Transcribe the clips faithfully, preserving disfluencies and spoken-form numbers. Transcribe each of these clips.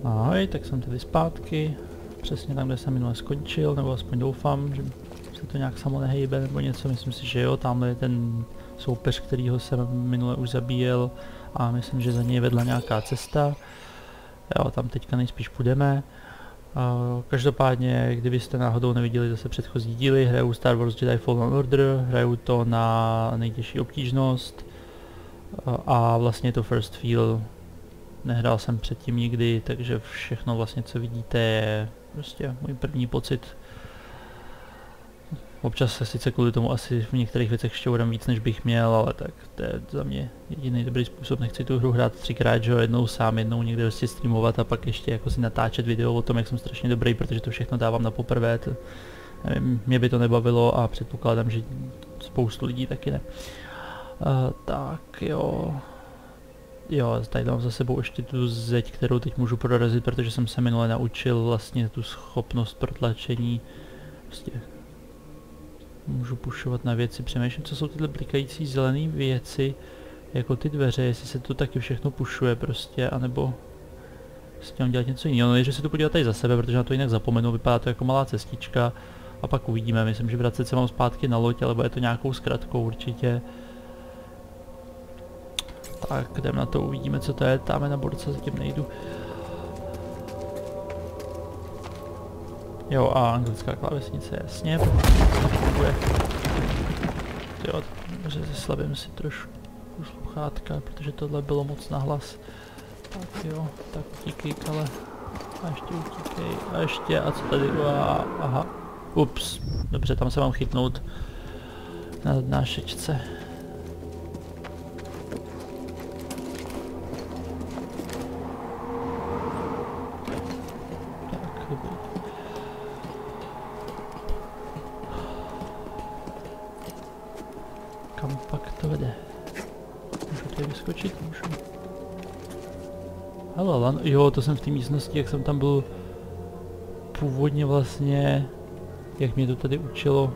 Ahoj, tak jsem tady zpátky, přesně tam, kde jsem minule skončil, nebo aspoň doufám, že se to nějak samo nehejbe nebo něco, myslím si, že jo, tamhle je ten soupeř, kterýho jsem minule už zabíjel a myslím, že za něj vedla nějaká cesta. Jo, tam teďka nejspíš půjdeme. Uh, každopádně, kdybyste náhodou neviděli zase předchozí díly, hraju Star Wars Jedi Fallen Order, hraju to na nejtěžší obtížnost uh, a vlastně je to First Feel. Nehrál jsem předtím nikdy, takže všechno vlastně, co vidíte, je prostě můj první pocit. Občas se sice kvůli tomu asi v některých věcech šťourám víc, než bych měl, ale tak to je za mě jediný dobrý způsob. Nechci tu hru hrát třikrát, že jo, jednou sám, jednou někde prostě streamovat a pak ještě jako si natáčet video o tom, jak jsem strašně dobrý, protože to všechno dávám na poprvé. To, nevím, mě by to nebavilo a předpokládám, že spoustu lidí taky ne. Uh, tak jo. Jo, tady mám za sebou ještě tu zeď, kterou teď můžu prorazit, protože jsem se minule naučil vlastně tu schopnost protlačení. Prostě můžu pušovat na věci, přemýšlím, co jsou tyhle blikající zelené věci, jako ty dveře, jestli se to taky všechno pušuje prostě, anebo s tím dělat něco jiného. No, že si to podívat tady za sebe, protože na to jinak zapomenu, vypadá to jako malá cestička a pak uvidíme, myslím, že vracet se mám zpátky na loď, alebo je to nějakou zkratkou určitě. Tak, jdem na to, uvidíme, co to je, tam na borce zatím nejdu. Jo, a anglická klávesnice, jasně, funguje. Jo, že zeslabím si trošku sluchátka, protože tohle bylo moc nahlas. Tak jo, tak utíkej, ale a ještě utíkej, a ještě, a co tady, a, aha, ups, dobře, tam se mám chytnout na nášečce. Kam pak to vede? Můžu tady vyskočit? Můžu. Hele, lan, jo, to jsem v té místnosti, jak jsem tam byl původně vlastně, jak mě to tady učilo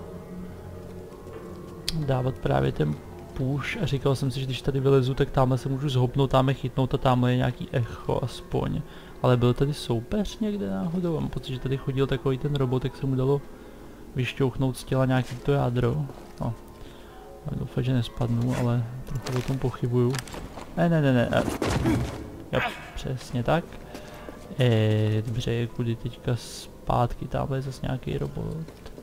dávat právě ten push a říkal jsem si, že když tady vylezu, tak tamhle se můžu zhopnout, tamhle chytnout a tamhle je nějaký echo aspoň. Ale byl tady soupeř někde náhodou? Mám pocit, že tady chodil takový ten robot, jak se mu dalo vyšťouchnout z těla nějaký to jádro. No. Doufám, že nespadnu, ale trochu o tom pochybuju. Ne, ne, ne, ne. Jo, přesně tak. E, dobře, kudy teďka zpátky, tamhle je zase nějaký robot.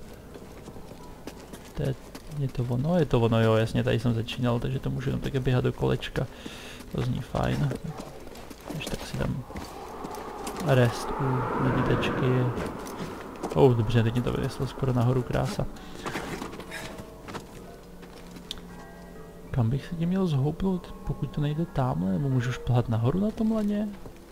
To je, je to ono, je to ono, jo, jasně, tady jsem začínal, takže to můžu jenom také běhat do kolečka. To zní fajn. Když tak si dám rest u meditečky. Oh, dobře, teď mi to vyneslo skoro nahoru, krása. Kam bych se tím měl zhoupnout, pokud to nejde tamhle, nebo můžu šplhat nahoru na tom laně?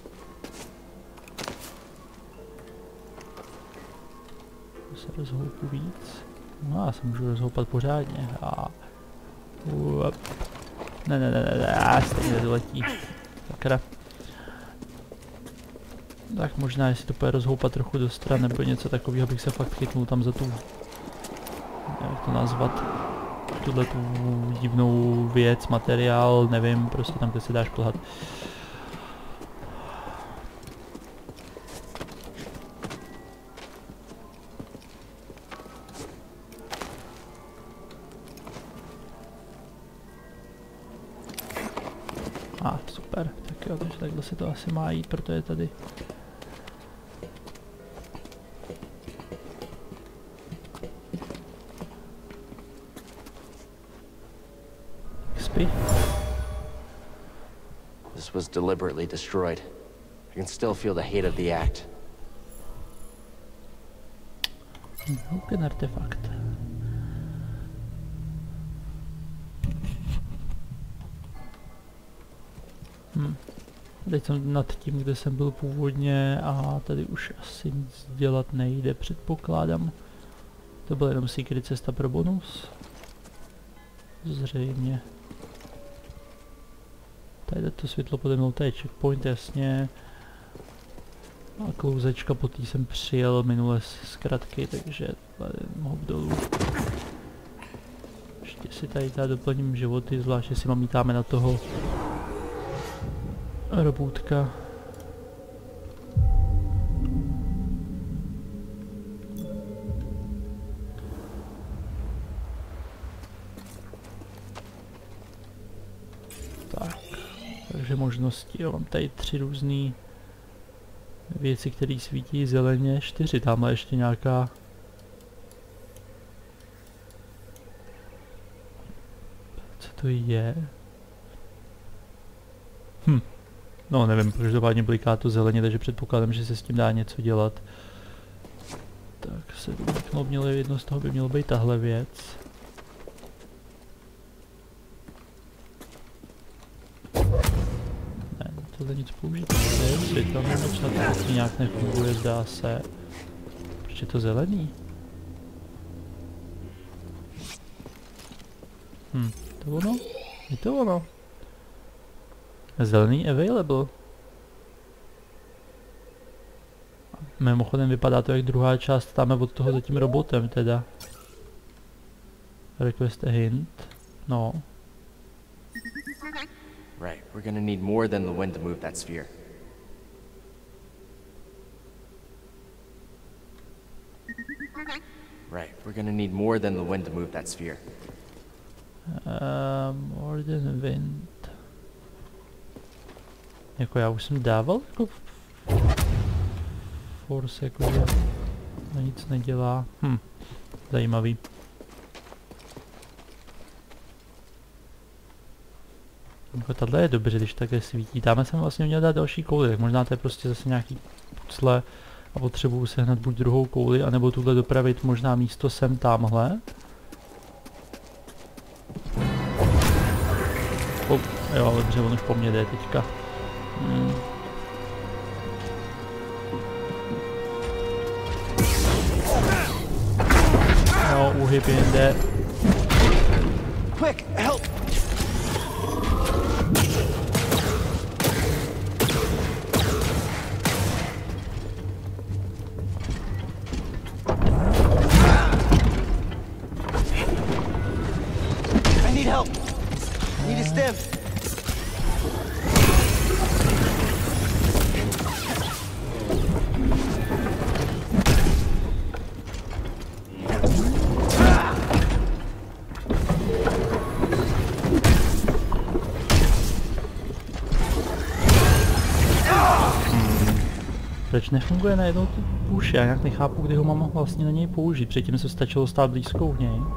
Se rozhoupu víc. No já se můžu rozhoupat pořádně. A... Uop. Ne, ne, ne, ne, ne, stejně doletí. Sakra. Tak možná, jestli to půjde rozhoupat trochu do stran, nebo něco takového, bych se fakt chytnul tam za tu... Jak to nazvat? Tuhle tu divnou věc, materiál, nevím, prostě tam, kde se dáš plhat. A ah, super, tak jo, takže takhle se to asi má jít, protože tady This was deliberately destroyed. I can still feel the hate of the act. Ten artefakt. Hm. Teď jsem nad tím, kde jsem byl původně a tady už asi nic dělat nejde, předpokládám. To byla jenom secret cesta pro bonus. Zřejmě. Tady to světlo pode mnou, to je checkpoint, jasně. A klouzečka, po tý jsem přijel minule z zkratky, takže tady hop dolů. Ještě si tady tady doplním životy, zvlášť jestli mám mítáme na toho robůtka. čtyři možnosti. Jo, mám tady tři různé věci, které svítí zeleně. Čtyři, tamhle ještě nějaká. Co to je? Hm. No nevím, každopádně bliká to zeleně, takže předpokládám, že se s tím dá něco dělat. Tak se to mělo, jedno z toho by mělo být tahle věc. Ne, tohle nic použít nejde, světelná moc na to nějak nefunguje, zdá se. Proč je to zelený? Hm, to ono? Je to ono? Zelený available. Mimochodem vypadá to jak druhá část tam od toho za tím robotem teda. Request a hint. No. Right, we're gonna need more than the wind to move that sphere. Right, we're gonna need more than the wind to move that sphere. Uh, more than wind. Jako já už jsem dával jako force, jakože to nic nedělá. Hm, zajímavý. Jako tahle je dobře, když takhle svítí. Tam jsem vlastně měl dát další kouli, tak možná to je prostě zase nějaký pucle a potřebuju sehnat buď druhou kouli, anebo tuhle dopravit možná místo sem tamhle. Oh, jo, ale dobře, on už po mně jde teďka. Hmm. No, uhyb jinde. Quick, help! I need help. Need a stim. Proč nefunguje najednou ty push? Já nějak nechápu, kdy ho mám vlastně na něj použít. Předtím se stačilo stát blízko u něj.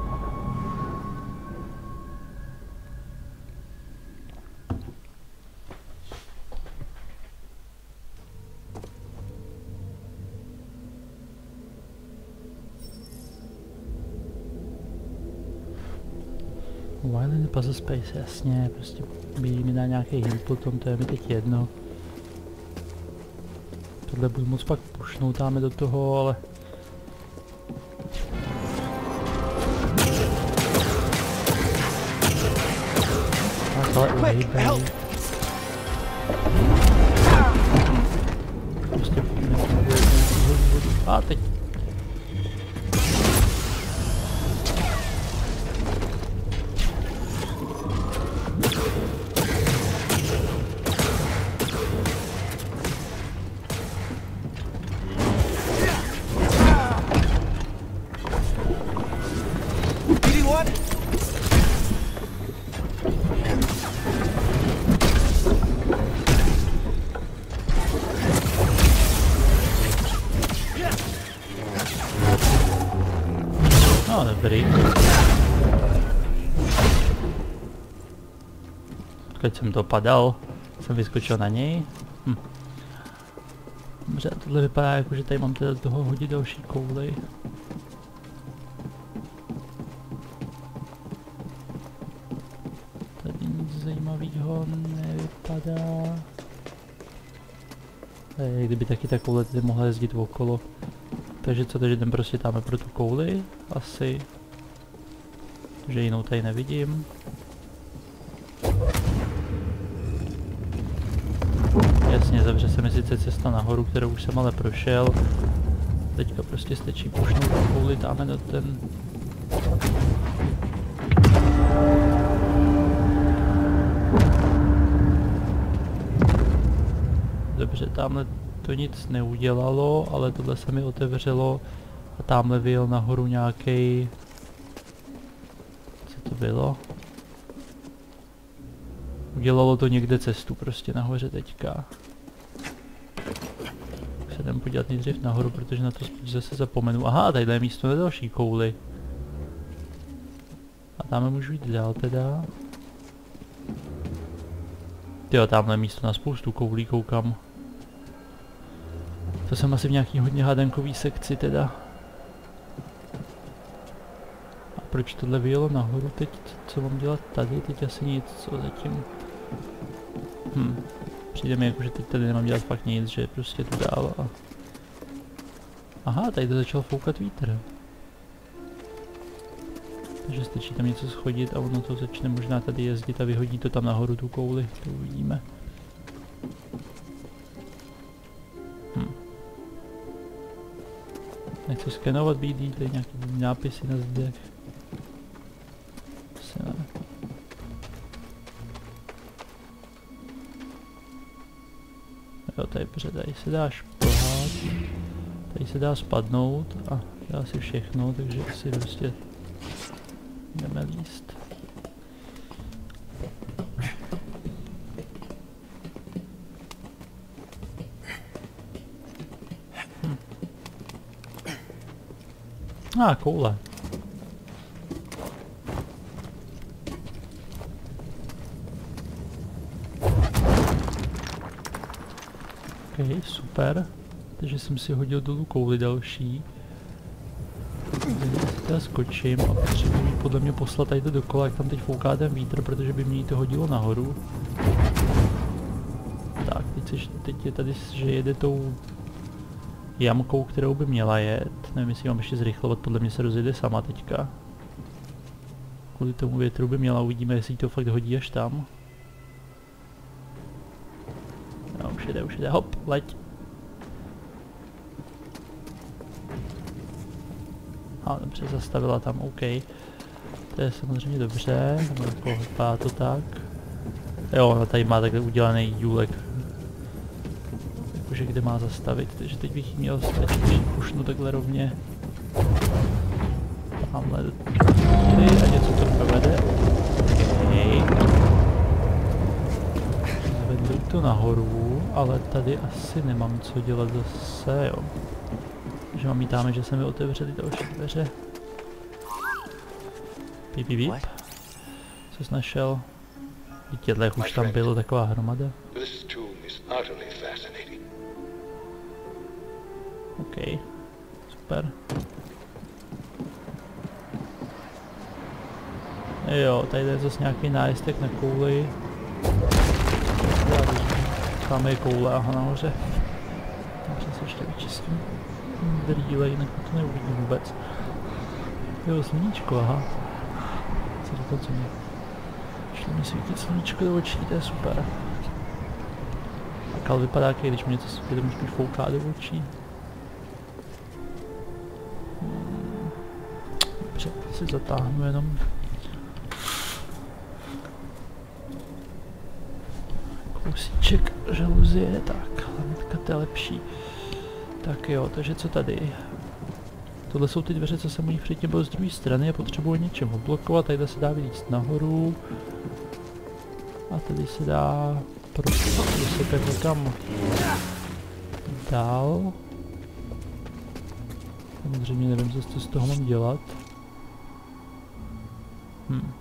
While in the puzzle space, jasně, prostě by mi dá nějaký hint potom, to je mi teď jedno. Tohle budu moc pak pušnout dáme do toho, ale... Tak, ale uhejbej. Prostě nefunguje nějakýho důvodu. A teď. No, dobrý. Když jsem to padal, jsem vyskočil na něj. Hm. Dobře, tohle vypadá jako, že tady mám teda z toho hodit další kouli. Tady nic zajímavého nevypadá. Tady, kdyby taky ta koule tady mohla jezdit okolo. Takže co, takže jdem prostě tam pro tu kouli, asi. Že jinou tady nevidím. Jasně, zavře se mi sice cesta nahoru, kterou už jsem ale prošel. Teďka prostě stačí pušnout tu kouli tam do ten... Dobře, tamhle to nic neudělalo, ale tohle se mi otevřelo a tamhle vyjel nahoru nějaký. Co to bylo? Udělalo to někde cestu prostě nahoře teďka. Se jdem podívat nejdřív nahoru, protože na to zase zapomenu. Aha, tady je místo na další kouli. A tam můžu jít dál teda. Jo, tamhle místo na spoustu koulí koukám. To jsem asi v nějaký hodně hádankový sekci teda. A proč tohle vyjelo nahoru teď? Co mám dělat tady? Teď asi nic, co zatím. Hm. Přijde mi jako, že teď tady nemám dělat fakt nic, že prostě tu dál a... Aha, tady to začal foukat vítr. Takže stačí tam něco schodit a ono to začne možná tady jezdit a vyhodí to tam nahoru tu kouli, to uvidíme. Hm. Nechci skenovat B D, tady nějaký nápisy na zdech. Se ne. Jo, tady, tady se dá šplhat, tady se dá spadnout a dá si všechno, takže si prostě jdeme líst. Hm. A, ah, koule. Ok, super. Takže jsem si hodil dolů kouli další. Teda skočím a potřebuji podle mě poslat tady to dokola, jak tam teď fouká ten vítr, protože by mě to hodilo nahoru. Tak, teď, seš, teď je tady, že jede tou jamkou, kterou by měla jet. Nevím, jestli mám ještě zrychlovat, podle mě se rozjede sama teďka. Kvůli tomu větru by měla, uvidíme, jestli to fakt hodí až tam. No, už jede, už jede, hop, leď. A dobře, zastavila tam, OK. To je samozřejmě dobře, vypadá to tak. Jo, ona tady má takhle udělaný důlek. Jakože kde má zastavit, takže teď bych jí měl stačit, že pušnu takhle rovně. Tamhle do a něco to provede. OK. Zvednu to nahoru, ale tady asi nemám co dělat zase, jo. Že mám mítáme, že se mi otevřely další dveře. Píp, píp, píp. Co jsi našel? Těhle už tam bylo taková hromada. OK. Super. Jo, tady je zase nějaký nájestek na kouli. Tam je koule, aha, nahoře. Tam se ještě vyčistím. Brýle, jinak to neuvidím vůbec. Jo, sluníčko, aha. Co říkal, co mě? Šlo mi svítit sluníčko do očí, to je super. Tak ale vypadá jak když mě něco svědomí spíš fouká do očí. Hmm. Dobře, si zatáhnu jenom. Kousíček žaluzie, tak, lametka to je lepší. Tak jo, takže co tady? Tohle jsou ty dveře, co jsem u nich předtím byl z druhé strany a potřebuji něčem odblokovat, tady se dá vylízt nahoru. A tady se dá prostě vysekat někam dál. Samozřejmě nevím, co z toho mám dělat. Hm.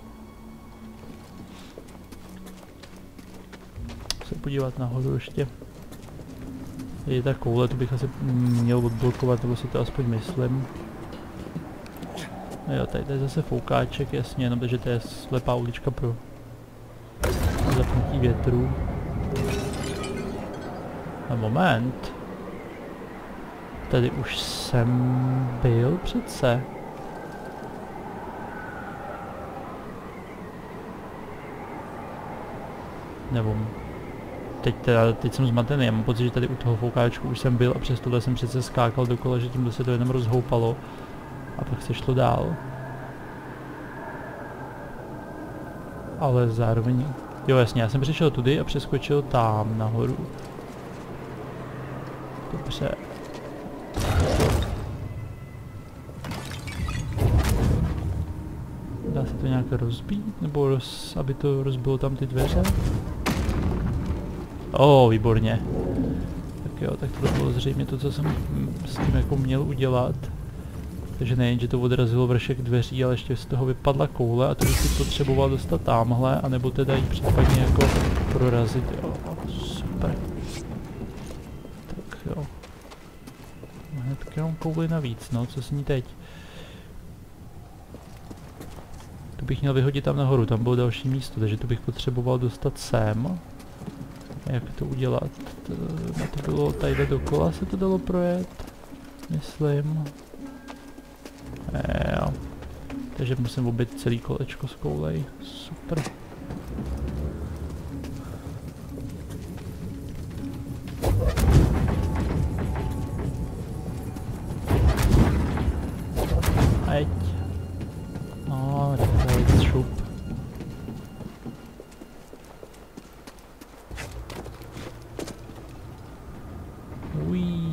Se podívat nahoru ještě. Je ta koule, tu bych asi měl odblokovat, nebo si to aspoň myslím. Jo, tady to je zase foukáček, jasně, jenom protože to je slepá ulička pro zapnutí větru. A moment. Tady už jsem byl přece. Nebo... Teď, teda, teď jsem zmatený, já mám pocit, že tady u toho foukáčku už jsem byl a přes tohle jsem přece skákal dokola, že tímhle se to jenom rozhoupalo. A pak se šlo dál. Ale zároveň... Jo jasně, já jsem přišel tudy a přeskočil tam nahoru. Dobře. Dá se to nějak rozbít? Nebo roz, aby to rozbilo tam ty dveře? O, oh, výborně. Tak jo, tak to bylo zřejmě to, co jsem s tím jako měl udělat. Takže nejen, že to odrazilo vršek dveří, ale ještě z toho vypadla koule a to bych si potřeboval dostat tamhle, anebo teda ji případně jako prorazit, jo, super. Tak jo. Hnedka jenom kouli navíc, no, co s ní teď? To bych měl vyhodit tam nahoru, tam bylo další místo, takže to bych potřeboval dostat sem. Jak to udělat? To, na to bylo tady dokola se to dalo projet, myslím. E, jo. Takže musím obět celý kolečko s koulej. Super. Ať. No, rychle šup. Ují.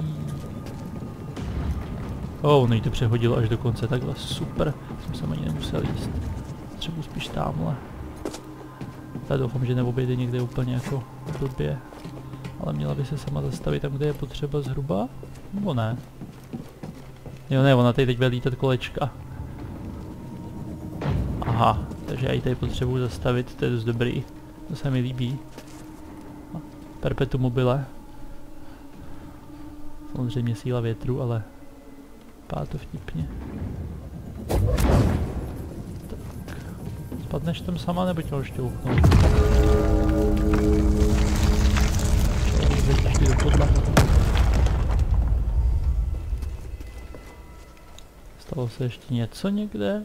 Oh, ono jí to přehodilo až do konce, takhle super. Jsem sem ani nemusel jíst. Třeba spíš tamhle. Já doufám, že neobejde někde úplně jako blbě. Ale měla by se sama zastavit tam, kde je potřeba zhruba? Nebo ne? Jo ne, ona tady teď bude lítat kolečka. Aha, takže já ji tady potřebuji zastavit, to je dost dobrý. To se mi líbí. Perpetuum mobile. Samozřejmě síla větru, ale vypadá to vtipně. Tak. Spadneš tam sama, nebo tě ho šťouchnout? Čau, do podla. Stalo se ještě něco někde?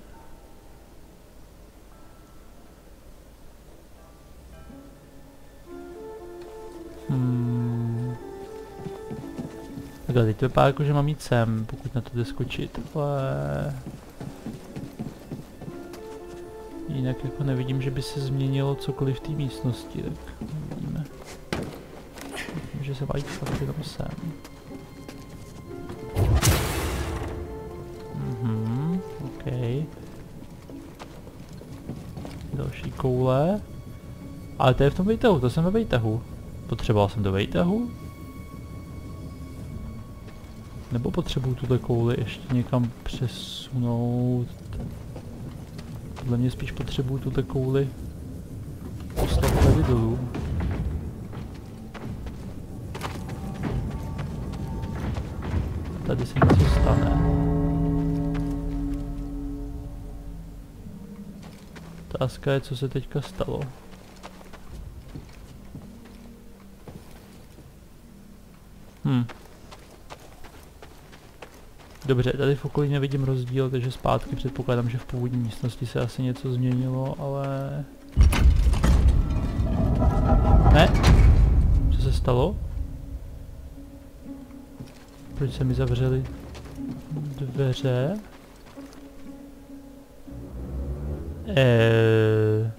Hmm. Takhle, teď to vypadá jako, že mám jít sem, pokud na to jde skočit, ale... Jinak jako nevidím, že by se změnilo cokoliv v té místnosti, tak uvidíme. Že se mají fakt jenom sem. Mhm, ok. Další koule. Ale to je v tom vejtahu, to jsem ve vejtahu. Potřeboval jsem do vejtahu? Nebo potřebuju tuto kouli ještě někam přesunout? Podle mě spíš potřebuju tuto kouli poslat tady dolů. Tady se něco stane. Otázka je, co se teďka stalo. Hm. Dobře, tady v okolí nevidím rozdíl, takže zpátky předpokládám, že v původní místnosti se asi něco změnilo, ale... Ne? Co se stalo? Proč se mi zavřely dveře? Eee...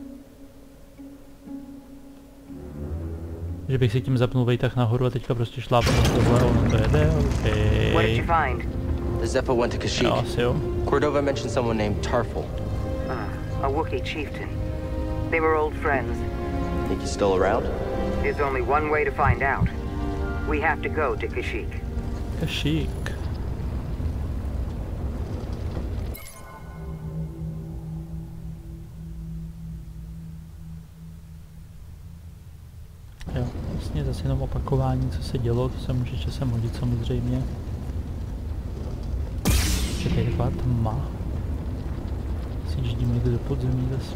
Že bych si tím zapnul vejtah nahoru a teďka prostě šlápnu na tohle a ono to jede, okej. Okay. The Zeppo went to Kashyyyk. Jo, asi jo. Cordova mentioned someone named Tarful. Uh, a Wookiee chieftain. They were old friends. Think he's still around? There's only one way to find out. We have to go to Kashyyyk. Kashyyyk. Jo, vlastně zase jenom opakování, co se dělo, to se může časem hodit samozřejmě. Čekaj, taková tma. Si ždím někde do podzemí zase.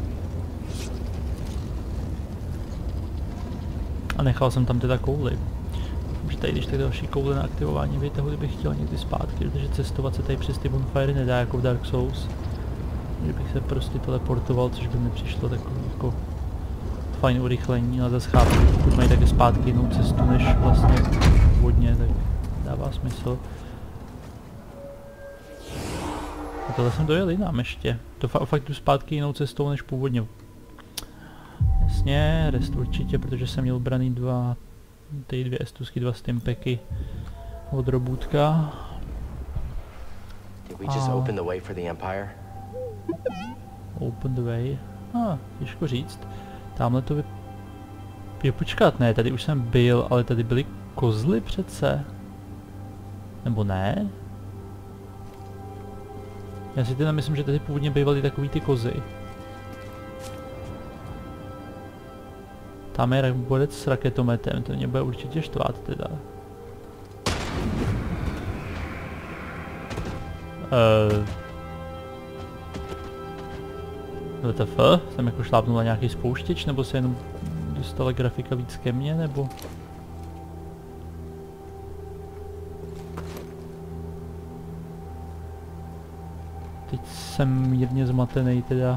A nechal jsem tam teda kouli. Už tady, když tak další koule na aktivování výtahu, kdybych chtěl někdy zpátky, protože cestovat se tady přes ty bonfire nedá jako v Dark Souls. Že bych se prostě teleportoval, což by mi přišlo takový jako fajn urychlení, ale zase chápu, pokud mají také zpátky jinou cestu než vlastně vodně, tak dává smysl. A tohle jsem dojel jinam ještě. To fa fakt jdu zpátky jinou cestou než původně. Jasně, rest určitě, protože jsem měl braný dva, ty dvě estusky, dva stimpeky od robůtka. Did we just open the way for the Empire? Open the way. Ah, těžko říct. Tamhle to vy... Jo, počkat, ne, tady už jsem byl, ale tady byly kozly přece. Nebo ne? Já si teda myslím, že tady původně bývaly takový ty kozy. Tam je bodec s raketometem, to mě bude určitě štvát teda. Uh, W T F? Jsem jako šlápnul na nějaký spouštěč, nebo se jenom dostala grafika víc ke mně, nebo? Teď jsem mírně zmatený teda.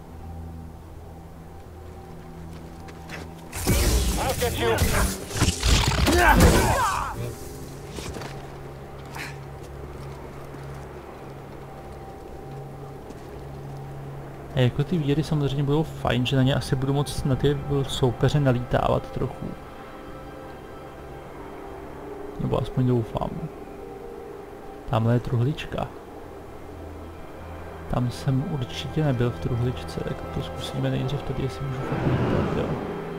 A jako ty víry samozřejmě budou fajn, že na ně asi budu moct na ty soupeře nalítávat trochu. Nebo aspoň doufám. Tamhle je truhlička. Tam jsem určitě nebyl v truhličce, tak to zkusíme nejdřív tady, jestli můžu fakt lítat, jo.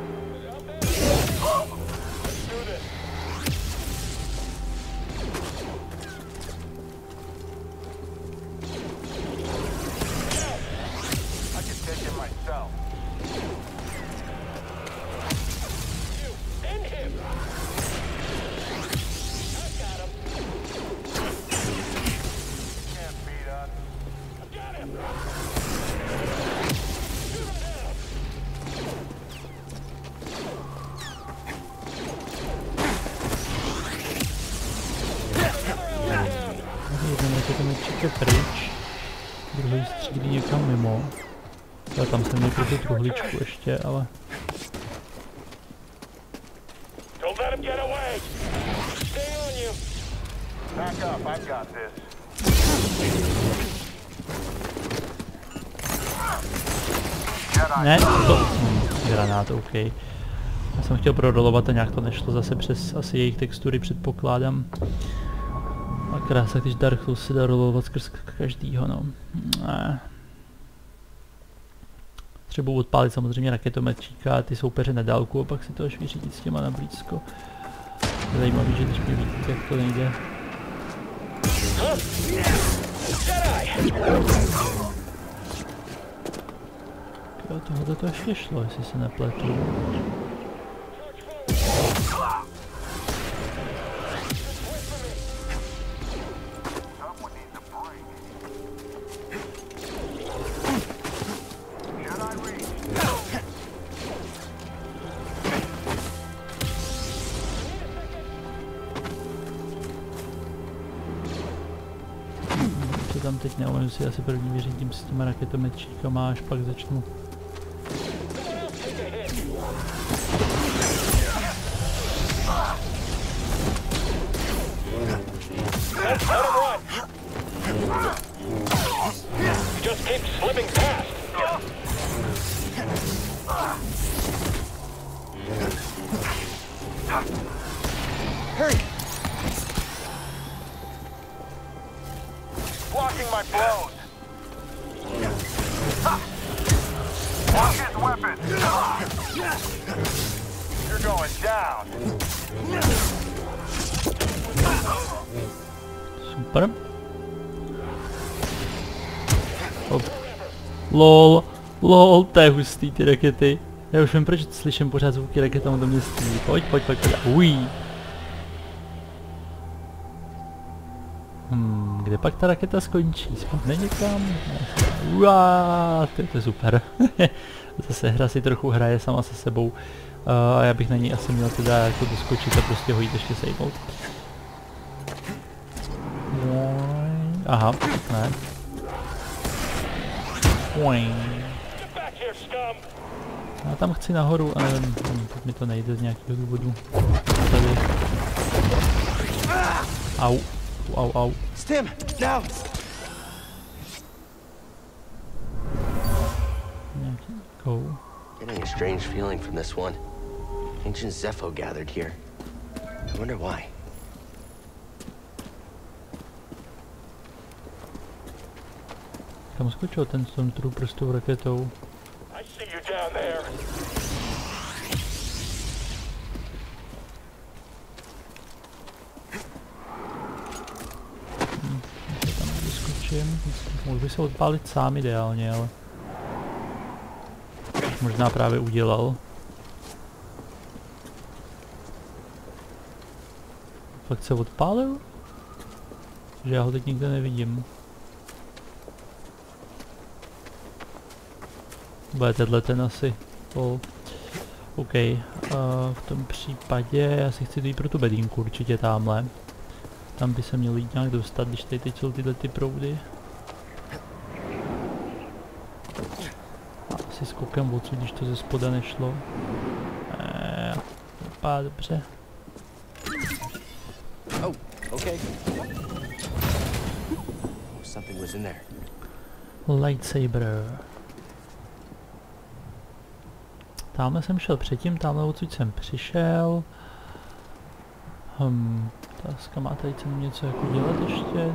Jeden raketometčík je pryč, druhý střílí někam mimo. Já tam jsem měl tu truhličku ještě, ale... Ne, to... Hm, granát, OK. Já jsem chtěl prodolovat a nějak to nešlo zase přes asi jejich textury, předpokládám. A krása, když Dark Souls se dá rolovat skrz každýho, no. Ne. Třeba odpálit samozřejmě raketometčíka a ty soupeře na dálku a pak si to až vyřídit s těma na blízko. Je zajímavý, že když mě vidíte, jak to nejde. Jo, tohle to ještě šlo, jestli se nepletu. Tam teď neumím si asi první vyřídím s těma raketometčíkama, až pak začnu. Hurry! Blocking my blows. Watch his weapon. You're going down. Super. Hop. Lol. Lol, to je hustý ty rakety. Já už vím, proč slyším pořád zvuky raketám do mě střílí. Pojď, pojď, pojď, pojď. Uj. Hmm, kde pak ta raketa skončí? Spadne někam? Uá, to je super. Zase hra si trochu hraje sama se sebou. A uh, já bych na ní asi měl teda jako doskočit a prostě ho jít ještě sejmout. Aha, ne. Já tam chci nahoru, ale teď mi to nejde z nějakého důvodu. Tady. Au. Au, au. Stim, now. Go. Getting a strange feeling from this one. Ancient Zepho gathered here. I wonder why. kam skočil ten Stormtrooper s tou raketou? I see you down there. Hm, tam vyskočím. Mohl by se odpálit sám ideálně, ale... Možná právě udělal. Fakt se odpálil? Že já ho teď nikde nevidím. Bude tenhle ten asi. Oh. OK. Uh, v tom případě já si chci jít pro tu bedínku určitě tamhle. Tam by se měl jít nějak dostat, když tady teď jsou tyhle ty proudy. Asi skokem odsud, když to ze spoda nešlo. Eee, vypadá dobře. Oh, okay. Something was in there. Lightsaber. Tamhle jsem šel předtím, tamhle odsud jsem přišel. Hm, otázka, má tady cenu něco jako dělat ještě?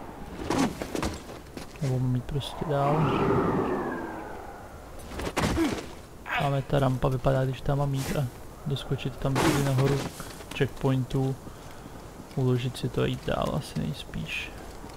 Nebo mám jít prostě dál? Máme ta rampa, vypadá, když tam mám jít a doskočit tam tady nahoru k checkpointu. Uložit si to a jít dál asi nejspíš.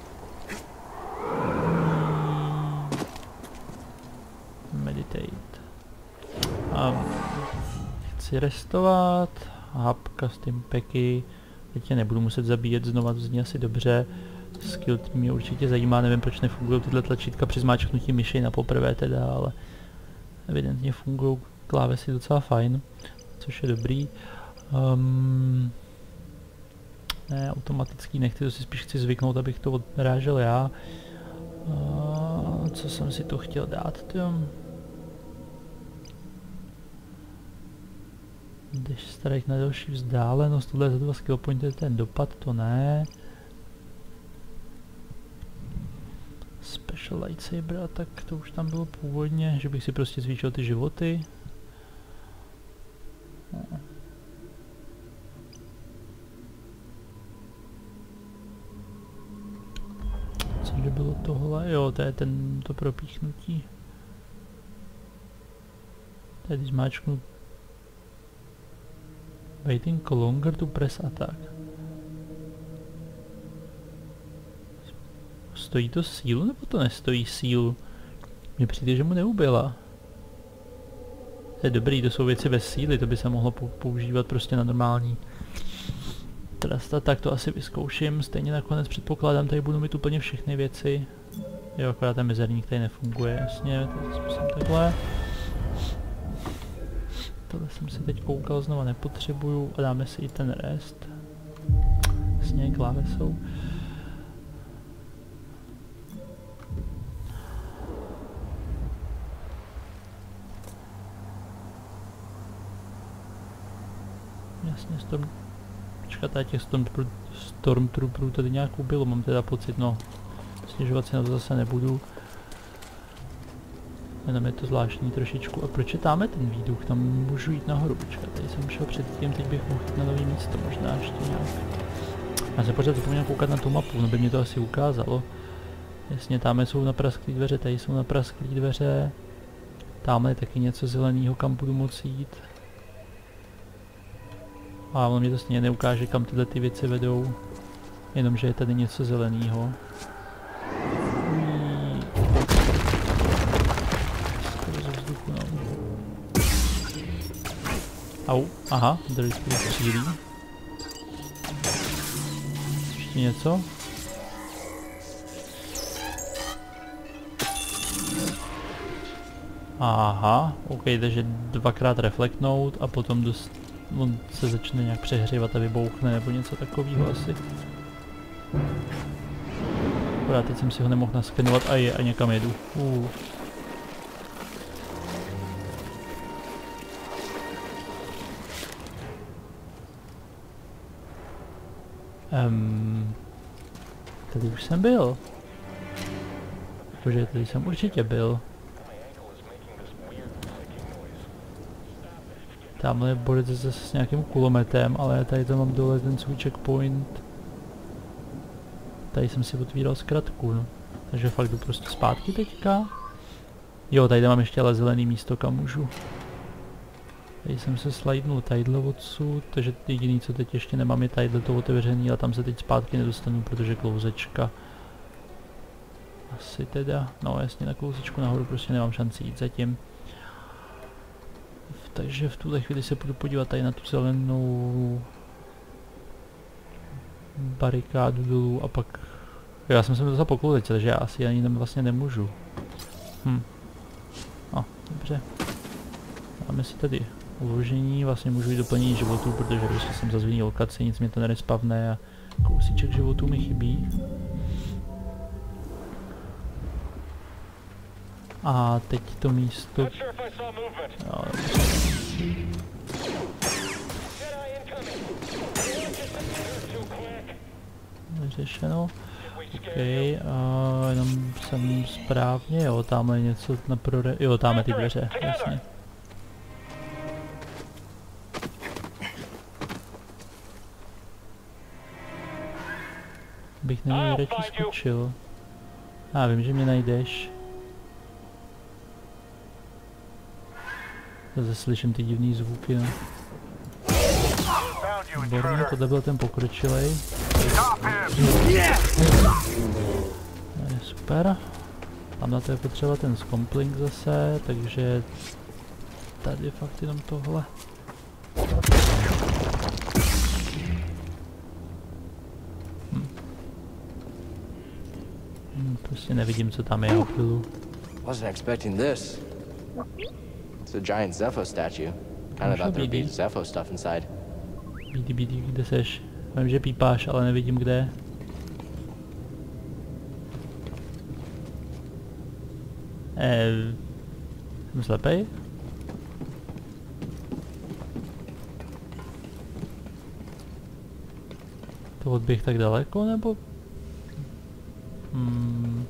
Meditate. A chci restovat. Hapka s tím peky. Teď je nebudu muset zabíjet znova, to zní asi dobře. Skill tree mě určitě zajímá, nevím proč nefungují tyhle tlačítka při zmáčknutí myši na poprvé teda, ale evidentně fungují klávesy docela fajn, což je dobrý. Um, ne, automatický nechci, to si spíš chci zvyknout, abych to odrážel já. Uh, co jsem si to chtěl dát, tyjo? Když strike na další vzdálenost, tohle je za dva skill pointy, ten dopad, to ne. Special lightsaber, tak to už tam bylo původně, že bych si prostě zvýšil ty životy. No. Cože bylo tohle? Jo, to je ten, to propíchnutí. Tady zmáčknu waiting longer to press attack. Stojí to sílu, nebo to nestojí sílu? Mně přijde, že mu neubila. To je dobrý, to jsou věci bez síly, to by se mohlo používat prostě na normální. Trasta, tak to asi vyzkouším, stejně nakonec předpokládám, tady budu mít úplně všechny věci. Jo, akorát ten mizerník tady nefunguje, jasně, to zkusím takhle. Tohle jsem si teď koukal, znova nepotřebuju a dáme si i ten rest. Jasně, klávesou. Jasně, Storm... Počkat, těch Stormtrooperů Stormtrooperů tady nějak ubilo, mám teda pocit, no. Stěžovat si na to zase nebudu. Jenom je to zvláštní trošičku. A proč je táme ten výduch? Tam můžu jít nahoru, počkat, tady jsem šel předtím, teď bych mohl jít na nový místo, možná ještě nějak. Já se pořád zapomněl koukat na tu mapu, no by mě to asi ukázalo. Jasně, táme jsou naprasklý dveře, tady jsou naprasklý dveře. Táme je taky něco zeleného, kam budu moci jít. A on mě to stejně neukáže, kam tyhle ty věci vedou. Jenomže je tady něco zeleného. Au, aha, tady to střílí. Ještě něco? Aha, ok, takže dvakrát reflektnout a potom dost, on se začne nějak přehřívat a vybouchne nebo něco takového asi. Akorát teď jsem si ho nemohl naskenovat a je a někam jedu. Uh. Um, tady už jsem byl. Protože tady jsem určitě byl. Tamhle je borec zase s nějakým kulometem, ale tady to mám dole ten svůj checkpoint. Tady jsem si otvíral zkratku, no. Takže fakt jdu prostě zpátky teďka. Jo, tady mám ještě ale zelený místo, kam můžu. Tady jsem se slidnul tadyhle odsud, takže jediný, co teď ještě nemám, je tadyhle to otevřený, ale tam se teď zpátky nedostanu, protože klouzečka. Asi teda, no jasně, na klouzečku nahoru prostě nemám šanci jít zatím. Takže v tuhle chvíli se budu podívat tady na tu zelenou barikádu dolů a pak... Já jsem se dostal po klouzečce, takže já asi ani nem, vlastně nemůžu. Hm. No, dobře. Máme si tady uložení, vlastně můžu jít doplnění životů, protože prostě jsem za zvinný lokaci, nic mě to nerespavne a kousíček životů mi chybí. A teď to místo... Jo, vyřešeno. OK, a jenom jsem správně, jo, tamhle něco na prore... Jo, tamhle ty dveře, jasně. Bych nevím, radši skočil. Já vím, že mě najdeš. Zase slyším ty divný zvuky, no. Výborně, tohle byl ten pokročilej. No, je super. Tam na to je potřeba ten skomplink zase, takže tady fakt jenom tohle. Hm. Hm, prostě nevidím, co tam je opilu. Wasn't expecting this. It's a giant Zepho statue. Kinda thought there'd be Zepho stuff inside. Bídí, bídí, kde seš? Vím, že pípáš, ale nevidím kde. Eee... Jsem slepej? To odběh tak daleko, nebo? Hmm...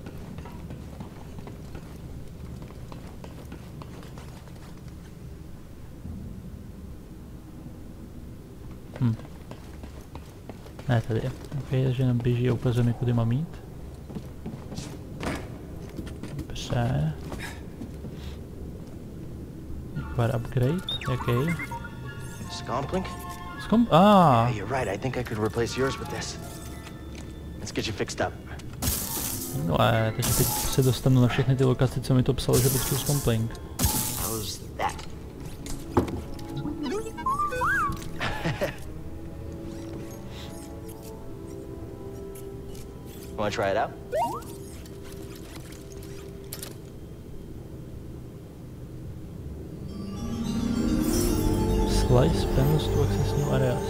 Hm. Ne, tady je. Ok, takže nám běží a ukazuje mi, kudy mám jít. Dobře. Bar upgrade, jaký? Scomplink? Skom... Ah. Hey, you're right. I think I could replace yours with this. Let's get you fixed up. No a takže teď se dostanu na všechny ty lokace, co mi to psalo, že potřebuji Scomplink. How's that? Wanna try it out? Slice panels to access new areas.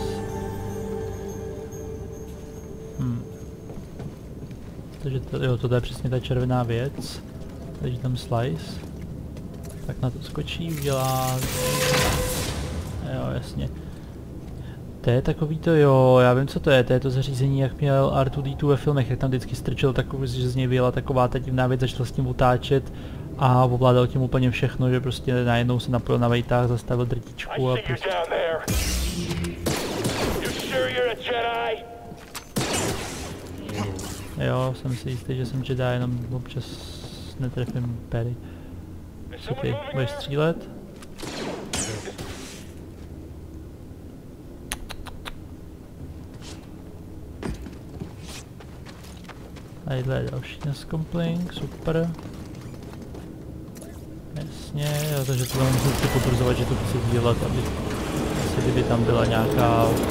Hmm. Takže to, jo, to je přesně ta červená věc. Takže tam slice. Tak na to skočí, udělá... Jo, jasně. To je takový to, jo, já vím, co to je, to je to zařízení, jak měl R dva D dva ve filmech, jak tam vždycky strčil takový, že z něj vyjela taková ta divná věc, začal s tím utáčet a ovládal tím úplně všechno, že prostě najednou se napojil na vejtách, zastavil drtičku a prostě... Jo, jsem si jistý, že jsem Jedi, jenom občas netrefím pery. Co ty, budeš střílet? Tadyhle je další Scomplink, super. Jasně, jo, takže to musím si potvrzovat, že to chci dělat, aby asi kdyby tam byla nějaká věc,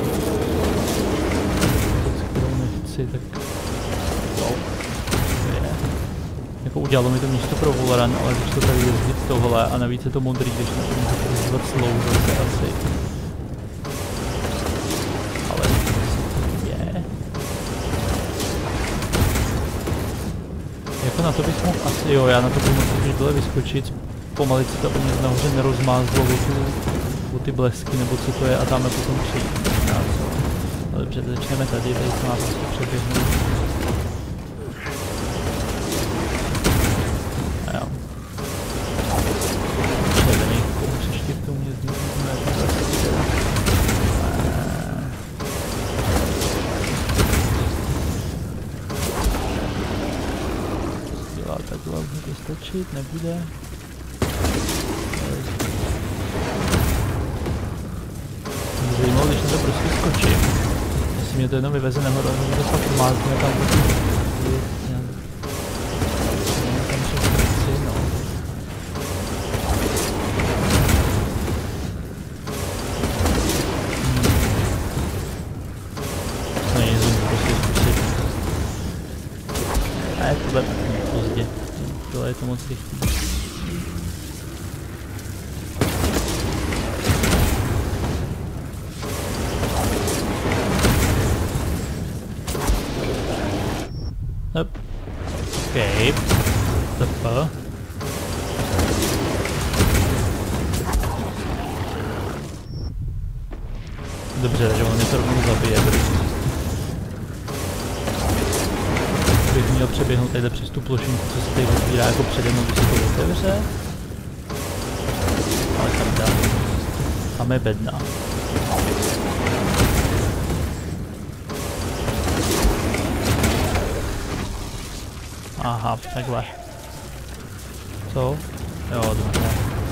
kterou nechci, tak to je. Jako udělalo mi to místo pro Valoran, ale když to tady jezdit tohle a navíc je to modrý, když na to můžu používat slow zase asi. Ale je. Jako na to bych mohl asi, jo, já na to bych mohl když dole vyskočit, pomalit si to, aby mě nahoře nerozmázlo o, tu, o ty blesky, nebo co to je, a tam potom přijít. No dobře, začneme tady, tady se má prostě přeběhnout. A jo. Červený kous ještě k tomu mě zničíme, že zase teda. Tohle bude stačit, nebude. Mě zajímalo, když na to prostě skočím. Jestli mě to jenom vyveze nahoru, ale mě to fakt mátne tam do těch... Tam přes nechci, no. To není zům, prostě zkusit. A je tohle pozdě. Tohle je to moc rychlý. Nope. Okay. T P. Dobře, takže on mě to rovnou zabije. Bych měl přeběhnout tady přes tu plošinku, co se tady otvírá jako přede mnou, když se to otevře. Ale tam dá. Tam je bedna. Aha, takhle. Co? Jo, dobře.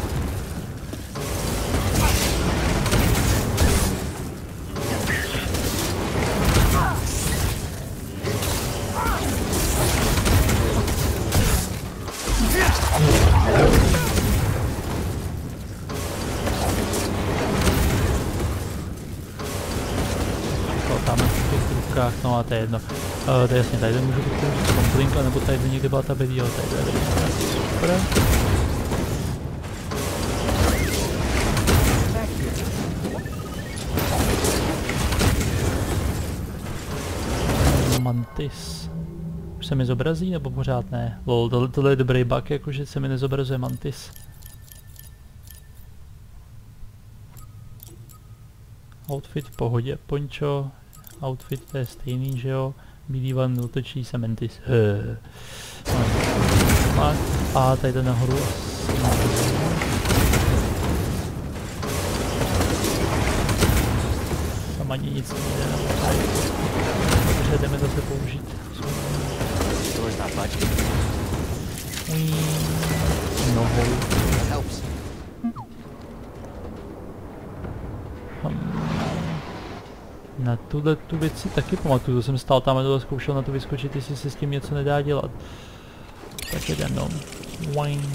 Tam v těch trubkách, no a to je jedno. Uh, to je jasně, tady můžu být použít z komplinka, nebo tady někde byla ta bedí, ale tady je bedí. Super. Mantis. Už se mi zobrazí, nebo pořád ne? Lol, tohle, tohle je dobrý bug, jakože se mi nezobrazuje Mantis. Outfit v pohodě, poncho, outfit to je stejný, že jo? Bílý van otočí se Mantis. A, a tady to nahoru asi tam ani nic nejde, nebo tady. Dobře, jdeme zase použít. Ují, nohou. Na tuhle tu věc si taky pamatuju, jsem stál tam a tohle zkoušel na to vyskočit, jestli se s tím něco nedá dělat. Tak jdem no. Wine.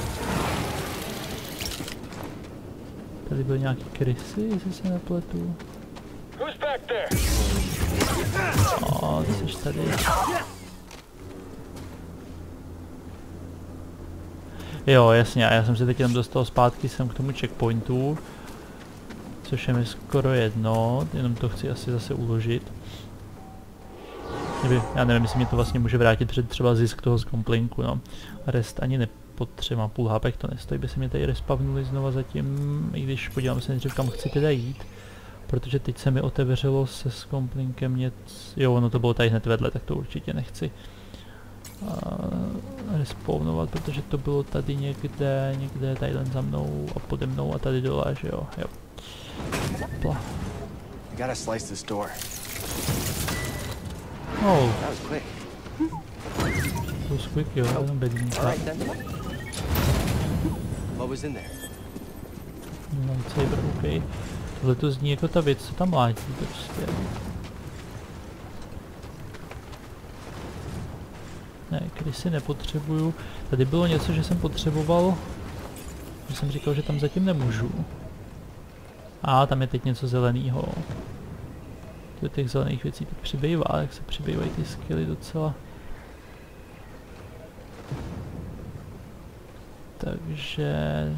Tady byly nějaký krysy, jestli se nepletu. O, ty jsi tady. Jo, jasně, já jsem se teď jenom dostal zpátky sem k tomu checkpointu. Což je mi skoro jedno, jenom to chci asi zase uložit. Kdyby, já nevím, jestli mě to vlastně může vrátit před třeba zisk toho z komplinku, no. Rest ani nepotřeba, půl hápek to nestojí, by se mě tady respavnuli znova zatím, i když podívám se nejdřív kam chci teda jít. Protože teď se mi otevřelo se s komplinkem něco, jo, ono to bylo tady hned vedle, tak to určitě nechci uh, respawnovat, protože to bylo tady někde, někde tady za mnou a pode mnou a tady dole, že jo, jo. Hopla. I gotta slice this door. Oh. That was quick. To was quick, jo, jenom bedínka. All right then. What was in there? Lightsaber, OK. Tohle to zní jako ta věc, co tam mlátí prostě. Ne, krysy nepotřebuju. Tady bylo něco, že jsem potřeboval. Že jsem říkal, že tam zatím nemůžu. A tam je teď něco zeleného. To těch zelených věcí teď přibývá, jak se přibývají ty skilly docela. Takže...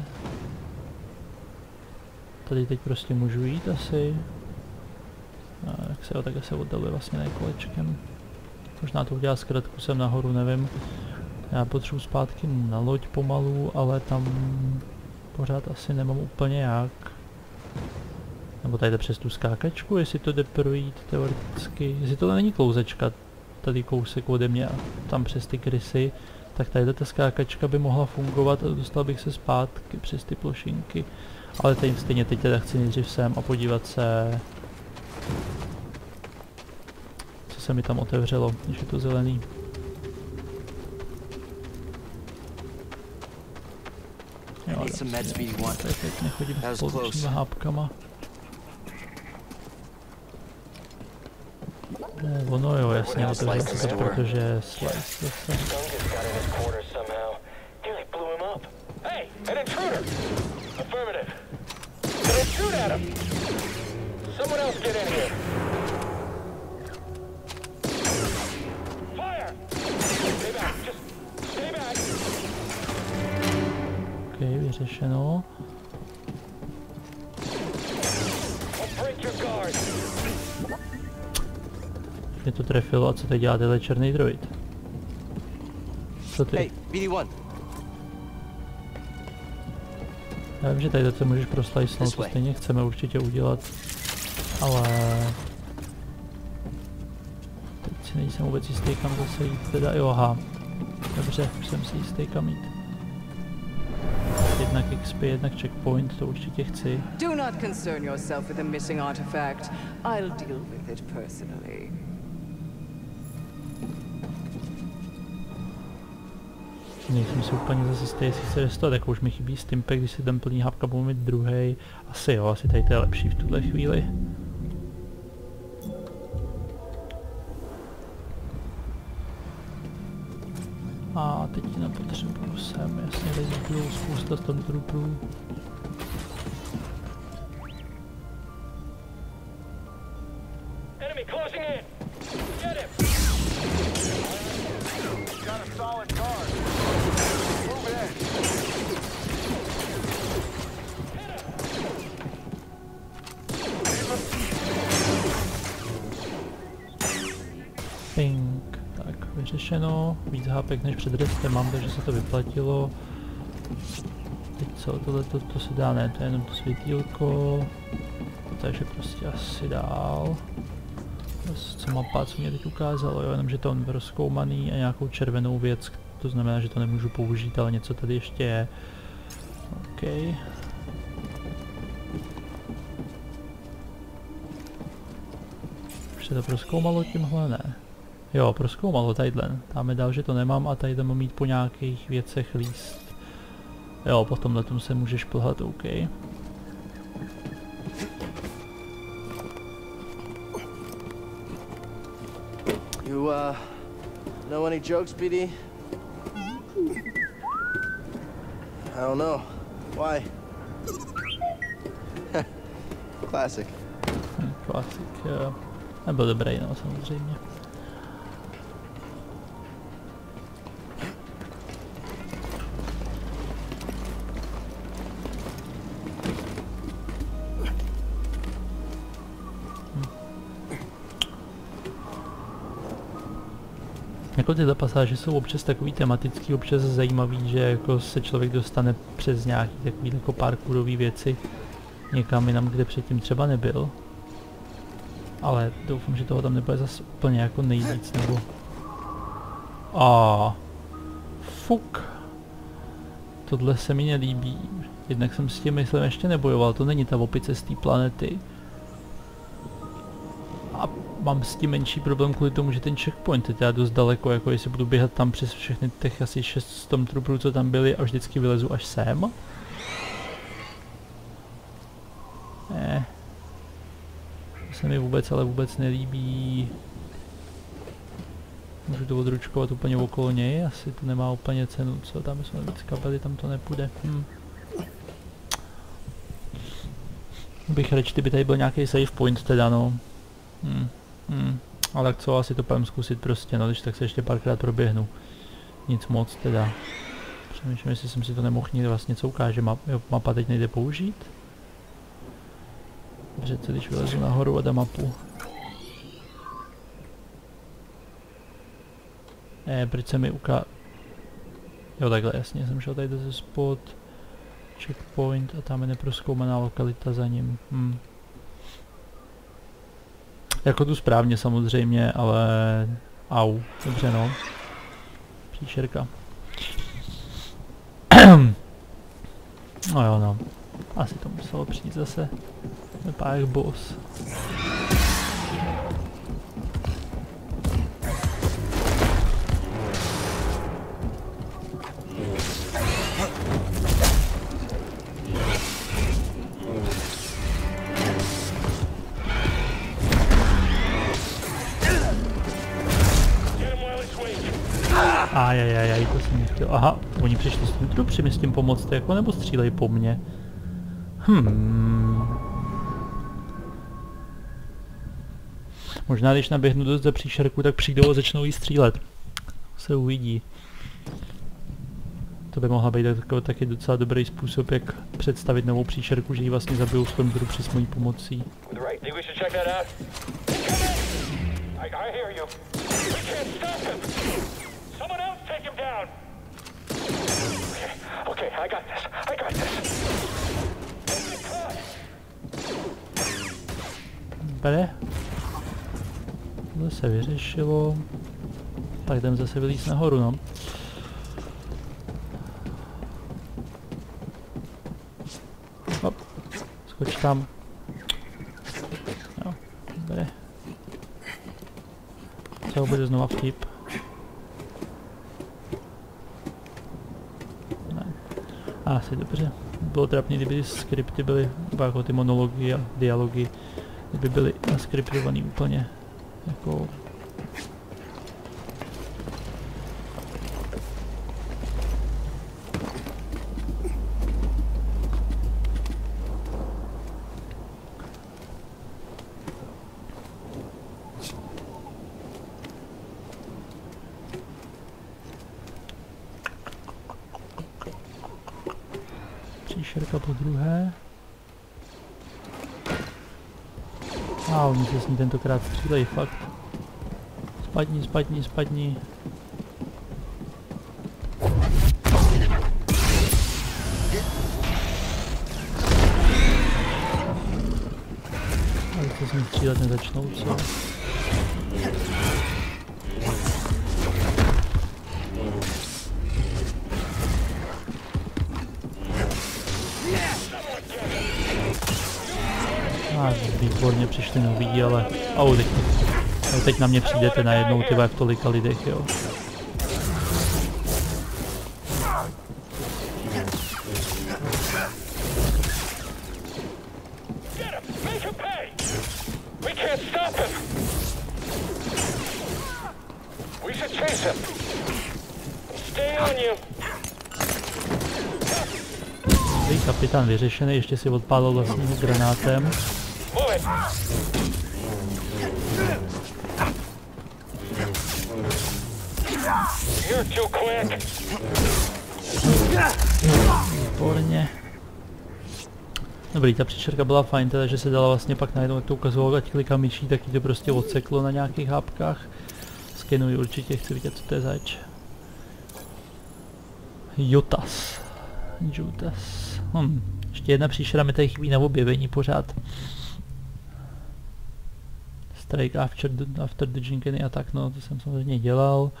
Tady teď prostě můžu jít asi. A jak se jo, tak se oddaluje vlastně kolečkem. Možná to udělá zkratku sem nahoru, nevím. Já potřebuji zpátky na loď pomalu, ale tam pořád asi nemám úplně jak. Nebo tady jde přes tu skákačku, jestli to jde projít teoreticky. Jestli to není klouzečka, tady kousek ode mě a tam přes ty krysy, tak tady ta skákačka by mohla fungovat a dostal bych se zpátky přes ty plošinky. Ale tady stejně teď teda chci nejdřív sem a podívat se, co se mi tam otevřelo, když je to zelený. need some meds, Speedy One. Tady teď nechodím That s was polčníma close. hápkama. No, ono jo, jasně, ale to je zase to, protože je slice zase. Gungus got in his quarters somehow. Nearly blew him up. Hey, an intruder! Affirmative. An intrude at him! Someone else get in here. Fire! Stay back, just stay back. Ok, vyřešeno. I'll break your guard. Mě to trefilo, a co teď dělá tenhle černý droid? Co ty? Hey, B D one. Já vím, že tady to můžeš proslajsnout, to stejně chceme určitě udělat, ale... Teď si nejsem vůbec jistý, kam zase jít, teda jo, aha. Dobře, už jsem si jistý, kam jít. Jednak X P, jednak checkpoint, to určitě chci. Do not concern yourself with a missing artifact. I'll deal with it personally. Nejsem si úplně zase jistý, jestli chci restovat, jako už mi chybí Stimpek, když si ten plný hápka budu mít druhej. Asi jo, asi tady to je lepší v tuhle chvíli. A teď ti nepotřebuju sem, jasně, tady budou spousta stormtrooperů. Enemy closing in. Get him. Got a solid guard. Move in. Pink, tak vyřešeno, víc hápek než před restem mám, takže se to vyplatilo. Teď co, tohle to, to se dá, ne, to je jenom to světýlko, takže prostě asi dál. Co mapa, co mě teď ukázalo, jo, jenom že to on rozkoumaný a nějakou červenou věc, to znamená, že to nemůžu použít, ale něco tady ještě je. OK. Už se to prozkoumalo tímhle, ne? Jo, prozkoumalo tadyhle. Dáme dál, že to nemám a tady mám mít po nějakých věcech líst. Jo, po tomhletom se můžeš plhat, OK. You, uh, know any jokes, B D? I don't know. Why? Classic. Hm, klasik, jo. Nebyl dobrý, no, samozřejmě. Jako tyhle pasáže jsou občas takový tematický, občas zajímavý, že jako se člověk dostane přes nějaký takový jako parkourový věci někam jinam, kde předtím třeba nebyl. Ale doufám, že toho tam nebude zase úplně jako nejvíc, nebo... A fuk. Tohle se mi nelíbí. Jednak jsem s tím myslím ještě nebojoval, to není ta opice z té planety. A mám s tím menší problém kvůli tomu, že ten checkpoint je teda dost daleko, jako jestli budu běhat tam přes všechny těch asi šest stormtrooperů, co tam byly a vždycky vylezu až sem. Ne. To se mi vůbec, ale vůbec nelíbí. Můžu to odručkovat úplně okolo něj, asi to nemá úplně cenu, co tam jsou víc kabely, tam to nepůjde. Hm. Bych radši, kdyby tady byl nějaký save point teda, no. Hm. Hm. Ale tak co, asi to půjdem zkusit prostě, no, když tak se ještě párkrát proběhnu. Nic moc teda. Přemýšlím, jestli jsem si to nemohl někde vlastně, co ukáže, map, jo, mapa teď nejde použít. Dobře, co když vylezu nahoru a dám mapu. Ne, proč se mi uká... Jo, takhle jasně, jsem šel tady ze spot. Checkpoint a tam je neprozkoumaná lokalita za ním. Hm. Jako tu správně samozřejmě, ale... Au, dobře no. Příšerka. No jo no. Asi to muselo přijít zase. Pár boss. Ajajajaj, to jsem nechtěl. Aha, oni přišli s tím trupři mi s tím pomoct, jako, nebo střílej po mně. Hmm. Možná když naběhnu dost za příšerku, tak přijdou a začnou jí střílet. Se uvidí. To by mohla být takový taky docela dobrý způsob, jak představit novou příšerku, že ji vlastně zabijou s tom trupři s mojí pomocí. Okay, I got this. I got this. Dobré. Tohle se vyřešilo. Tak jdem zase vylízt nahoru, no. Hop. Skoč tam. No, dobré. Co bude znova vtip? Asi dobře. Bylo trapný, kdyby ty skripty byly, jako ty monology a dialogy, kdyby byly naskriptovaný úplně jako... Příšerka po druhé. A oni se s ní tentokrát střílejí, fakt. Spadni, spadni, spadni. Ale se s ní střílet nezačnou, co? A výborně přišli noví, ale... Au, teď, ale teď na mě přijdete najednou, tyva, v tolika lidech, jo. Kapitán vyřešený, ještě si odpálil vlastním granátem. Výborně. Dobrý, ta příšerka byla fajn, teda, že se dala vlastně pak najednou, jak to ukazovalo, ať klikám myší, tak jí to prostě odseklo na nějakých hápkách. Skenuji určitě, chci vidět, co to je zač. Jotas. Jotas. Hm. Ještě jedna příšera mi tady chybí na objevení pořád. Strike after the, after the Jinkeny a tak, no, to jsem samozřejmě dělal.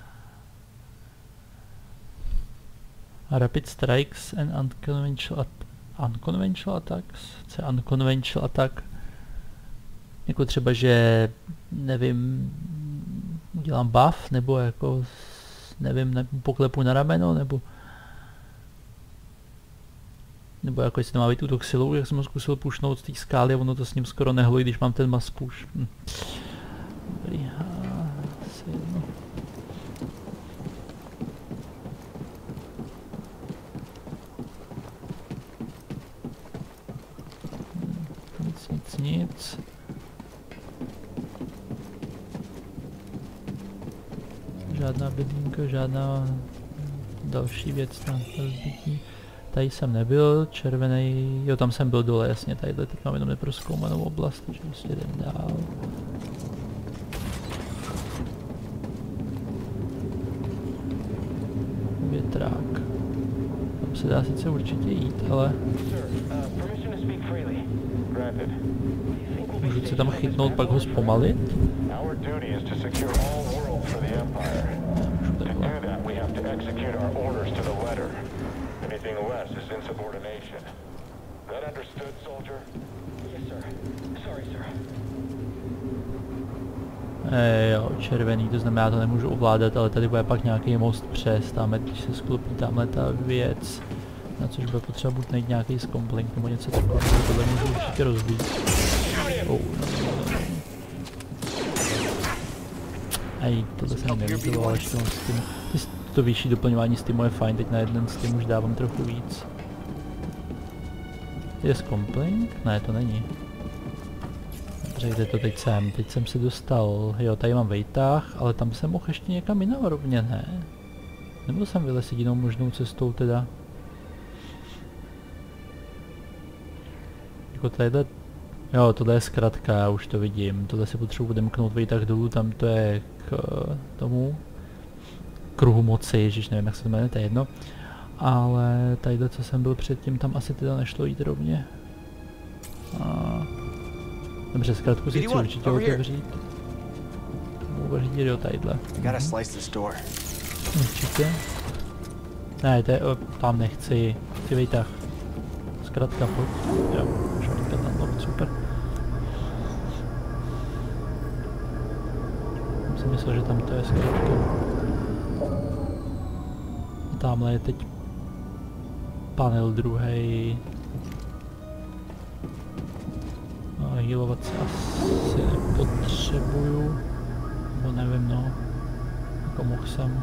A Rapid Strikes and Unconventional, unconventional Attacks? Co je Unconventional Attack? Jako třeba, že nevím, udělám buff, nebo jako, nevím, ne, poklepu na rameno, nebo Nebo jako jestli to má být útok silou, jak jsem ho zkusil pušnout z té skály a ono to s ním skoro nehlojí, když mám ten mass push. Hm. Dobrý, asi jedno. Hm, nic, nic, nic. Žádná bydlínka, žádná další věc na rozbití. Tady jsem nebyl, červený, jo, tam jsem byl dole, jasně, tadyhle teď mám jenom neprozkoumanou oblast, takže prostě jdem dál. Větrák. Tam se dá sice určitě jít, ale... Můžu se tam chytnout, pak ho zpomalit? Já můžu takhle. Anything less is insubordination. That understood, soldier? Yes, sir. Sorry, sir. E, jo, červený, to znamená, já to nemůžu ovládat, ale tady bude pak nějaký most přes, tamhle, když se sklopí tamhle ta věc, na což bude potřeba buď najít nějaký zkomplink nebo něco takového, tohle můžu určitě rozbít. Oh, no, no, no. Aj, tohle se mi nelíbilo, ale ještě mám Steam. To vyšší doplňování Steamu je fajn, teď na jeden Steam už dávám trochu víc. Je complaint? Ne, to není. Dobře, kde to teď jsem? Teď jsem se dostal, jo, tady mám vejtah, ale tam jsem mohl ještě někam jinam rovně, ne? Nebyl jsem vylez jedinou možnou cestou teda. Jako tadyhle, jo, tohle je zkratka, já už to vidím, tohle si potřebuji odemknout vejtah dolů, tam to je k uh, tomu kruhu moci, ježiš, nevím jak se to jmenuje, to je jedno. Ale tadyhle, co jsem byl předtím, tam asi teda nešlo jít rovně. A... Dobře, zkratku si chci určitě otevřít. Otevřít do tadyhle. Určitě. Ne, to je, o, tam nechci. Chci vejtah. Zkratka, pojď. Jo, shortcut unlocked, super. Jsem si myslel, že tam to je zkratka. Tamhle je teď panel druhý. No, healovat se asi nepotřebuju. Nebo nevím, no. Jako mohl jsem.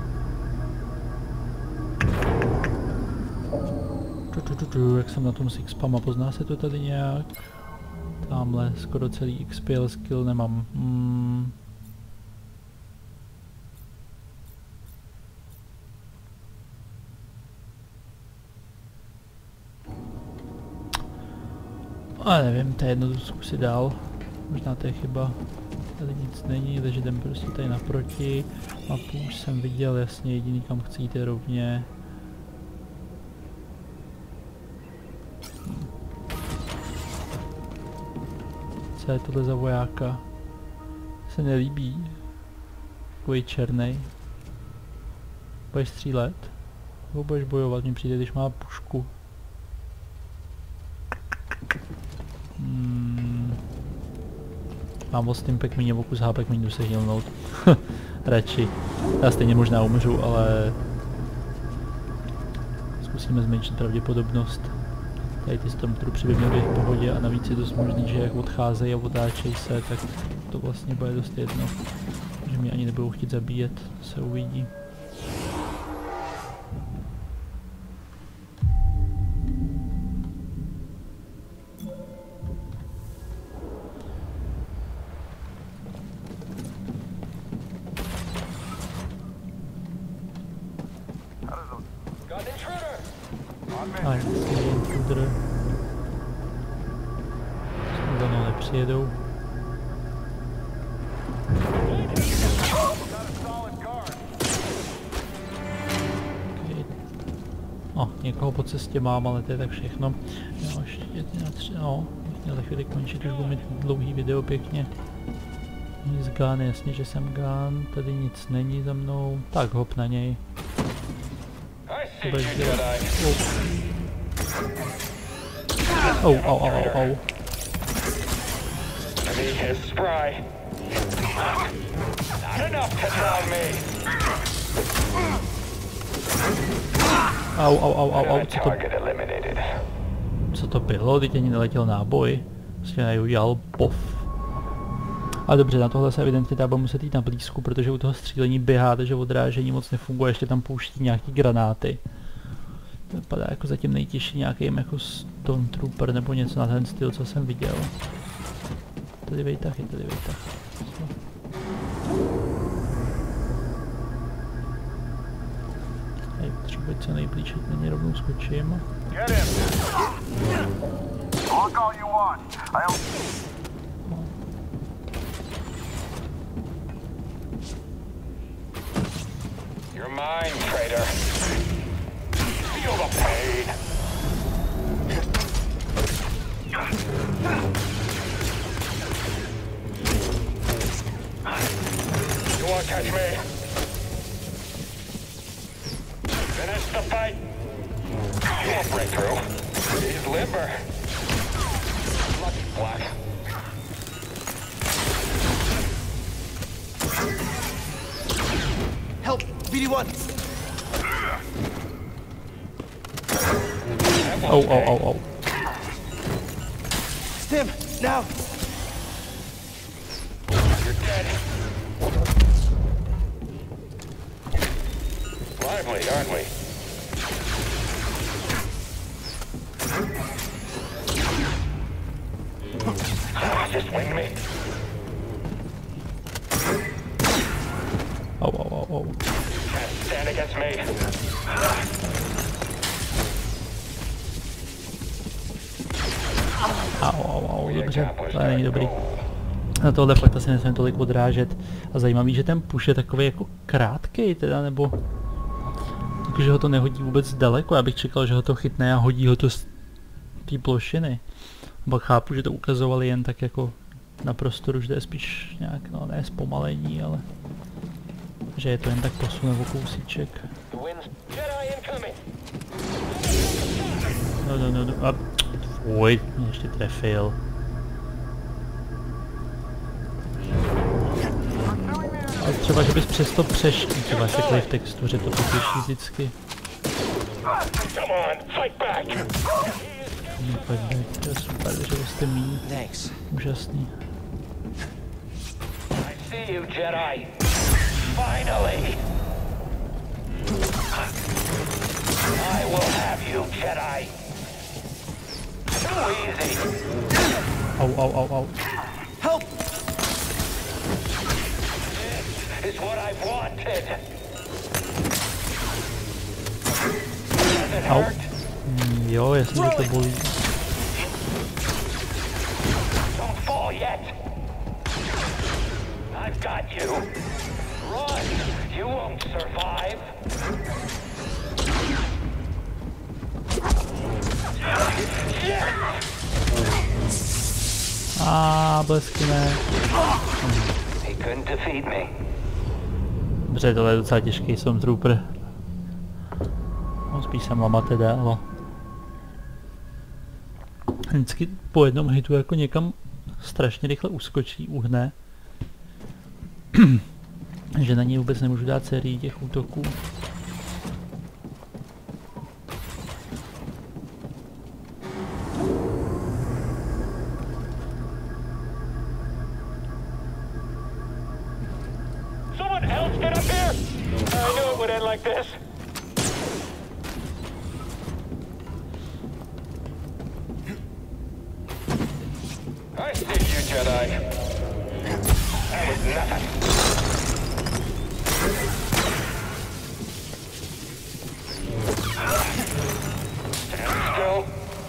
Tu, tu, tu, tu, jak jsem na tom s X P A, pozná se to tady nějak? Tamhle skoro celý X P L skill nemám. Hmm. Ale nevím, to je jedno, to zkusit dál. Možná to je chyba. Tady nic není, takže jdem prostě tady naproti. Mapu už jsem viděl, jasně, jediný kam chci jít je rovně. Hm. Co je tohle za vojáka? Se nelíbí. Takový černej. Budeš střílet? Nebo budeš bojovat? Mně přijde, když má pušku. Hmm. Mám o Stimpek míň, o kus hápek míň, jdu se healnout. Radši. Já stejně možná umřu, ale... Zkusíme zmenšit pravděpodobnost. Tady ty Stormtroopři by měly být v pohodě a navíc je dost možný, že jak odcházejí a otáčejí se, tak to vlastně bude dost jedno. Že mě ani nebudou chtít zabíjet, se uvidí. A je intruder. Za mnou nepřijedou. Okay. O, někoho po cestě mám, ale to je tak všechno. Jo, ještě na tři, no, měl za chvíli končit, už budu mít dlouhý video pěkně. Nic gun, jasně, že jsem gun, tady nic není za mnou, tak hop na něj. Oh, oh, oh, oh, oh. Au, au, au, au, au, co to... Co to bylo? Teď ani neletěl náboj. Vlastně neudělal pof. A dobře, na tohle se evidentně ta bude muset jít na blízku, protože u toho střílení běhá, takže odrážení moc nefunguje, ještě tam pouští nějaký granáty. To vypadá jako zatím nejtěžší nějakým jako Stormtrooper nebo něco na ten styl, co jsem viděl. Tady vejtah, je tady vejtah. Tady potřebuji co nejblíž, na ně rovnou skočím. You're mine, traitor. Feel the pain. You won't catch me. Finish the fight. You won't break through. He's limber. Lucky black. Help! B D one! Oh, oh, oh, oh. Stim, now! You're dead. lively, aren't we? Just wing me. Oh, oh, oh, oh. Stand against me. Au, au, au, dobře, to není dobrý. Na tohle fakt asi nesmím tolik odrážet. A zajímavý, že ten push je takový jako krátkej teda, nebo... Takže ho to nehodí vůbec daleko, já bych čekal, že ho to chytne a hodí ho to z té plošiny. Pak chápu, že to ukazovali jen tak jako na prostoru, že to je spíš nějak, no ne zpomalení, ale... Že je to jen tak posun nebo kousíček. No, no, no, no, a... Fuj, mě ještě trefil. Ale třeba, že bys přesto přešli, třeba sekli v textuře, to potěší vždycky. Pojďme, to je super, že jste mý. Úžasný. Finally! I will have you, Jedi! Too easy! Au, au, au, au. Help! This is what I've wanted! Does it Au. hurt? Mm, jo, jasně, že to bolí. Don't fall yet! I've got you! Run! You won't survive! A blesky ne. He couldn't defeat me. Dobře, tohle je docela těžký Stormtrooper. No, spíš jsem lama teda, ale... Vždycky po jednom hitu jako někam strašně rychle uskočí, uhne. Že na něj vůbec nemůžu dát sérii těch útoků. Someone else get up here! I knew it would end like this. I see you, Jedi. That was nothing. Stand still.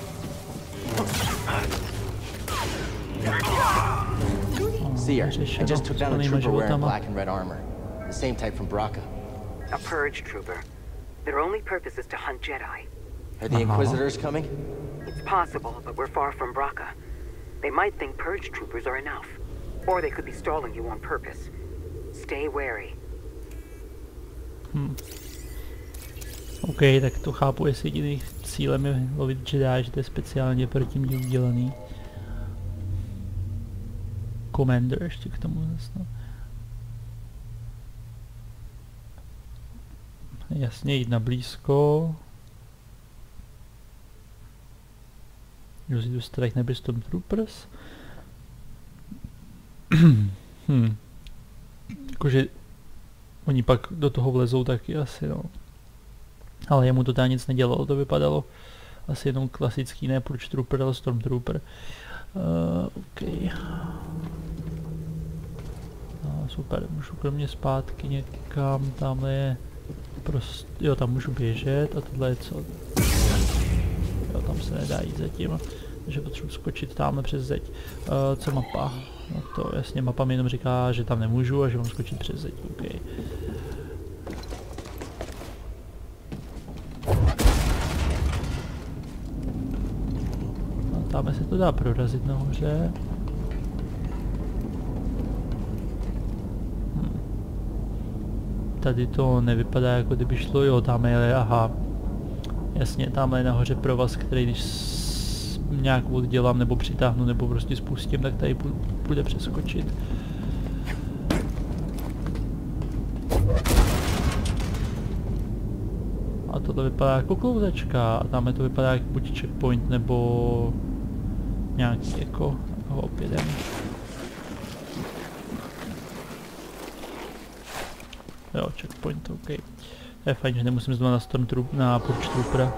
Seer, I just took down a trooper wearing black and red armor. The same type from Bracca. A purge trooper. Their only purpose is to hunt Jedi. Are the Inquisitors coming? It's possible, but we're far from Bracca. They might think purge troopers are enough. Or they could be stalling you on purpose. Stay wary. Hmm. OK, tak to chápu, jestli jediný cílem je lovit Jedi, že to je speciálně proti mě udělaný. Commander ještě k tomu zase. Jasně, jít na blízko. Use to strike nearby Stormtroopers. hmm. Jakože oni pak do toho vlezou taky asi, no. Ale jemu to tady nic nedělalo, to vypadalo asi jenom klasický, ne Purge Trooper, ale Stormtrooper. Uh, OK. No, super, můžu kromě zpátky někam, tamhle je prostě, jo, tam můžu běžet a tohle je co? Jo, tam se nedá jít zatím, takže potřebuji skočit tamhle přes zeď. Uh, co mapa? No to jasně, mapa mi jenom říká, že tam nemůžu a že mám skočit přes zeď, OK. Tam se to dá prorazit nahoře. Hm. Tady to nevypadá jako kdyby šlo, jo, tam je, aha. Jasně, tam je nahoře provaz, který když nějak oddělám nebo přitáhnu nebo prostě spustím, tak tady bude přeskočit. A tohle vypadá jako klouzačka a tam to vypadá jako buď checkpoint nebo nějaký jako ho opědem. Jo, checkpoint, OK. Je fajn, že nemusím znovu na Stormtroop, na Purge Troopera.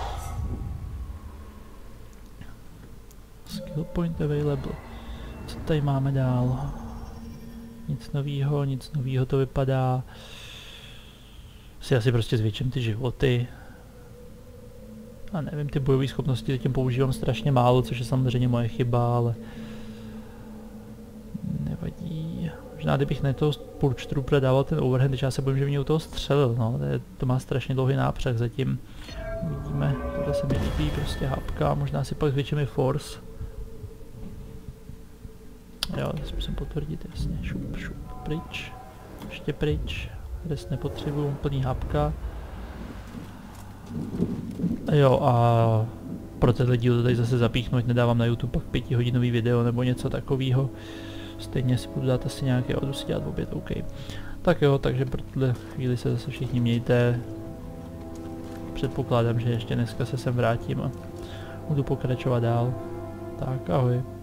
Skill point available. Co tady máme dál? Nic novýho, nic novýho to vypadá. Si asi prostě zvětším ty životy. A nevím, ty bojové schopnosti zatím používám strašně málo, což je samozřejmě moje chyba, ale nevadí. Možná kdybych na toho Purge Troopera dával ten overhand, když já se bojím, že mě u toho střelil, no, to, je, to má strašně dlouhý nápřah zatím. Uvidíme, tohle se mi líbí, prostě hápka, možná si pak zvětším i force. Jo, to musím potvrdit, jasně, šup, šup, pryč, ještě pryč, rest nepotřebuju, plný hápka. Jo, a pro tenhle díl to tady zase zapíchnout, nedávám na YouTube pak pětihodinový video nebo něco takového. Stejně si budu dát asi nějaké, jdu si dělat oběd, OK. Tak jo, takže pro tuhle chvíli se zase všichni mějte. Předpokládám, že ještě dneska se sem vrátím a budu pokračovat dál. Tak ahoj.